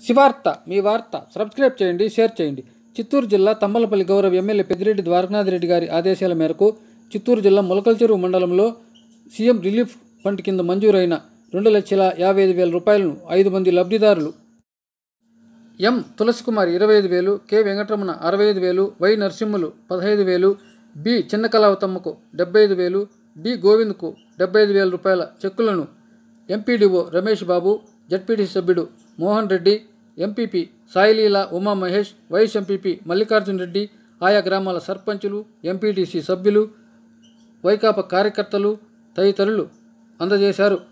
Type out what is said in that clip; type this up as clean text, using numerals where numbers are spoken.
శివార్త మీ వార్త సబ్స్క్రైబ్ చేయండి, షేర్ చేయండి. చిత్తూరు జిల్లా తంబలపల్లి గౌరవ ఎమ్మెల్యే పెద్దిరెడ్డి ద్వారకానాథ్ రెడ్డి గారి ఆదేశాల మేరకు చిత్తూరు జిల్లా మొలకల్చెరువు మండలంలో సీఎం రిలీఫ్ ఫండ్ కింద మంజూరైన 2,55,000 రూపాయలను 5 మంది లబ్ధిదారులు M Tulasikumari 25,000, K Venkataramana 65,000, Y Narasimhulu 15,000, B చిన్నకళావతమ్మకు 75,000, డి గోవింద్కు 75,000 రూపాయల చెక్కులను ఎంపీడీఓ రమేష్ బాబు, జడ్పీటీసీ సభ్యుడు Mohan Reddy, MPP Saileela Uma Mahesh, vice MPP Mallikarjun Reddy, ఆయా గ్రామాల సర్పంచులు, ఎంపీటీసీ సభ్యులు, వైకాపా కార్యకర్తలు తదితరులు అందజేశారు.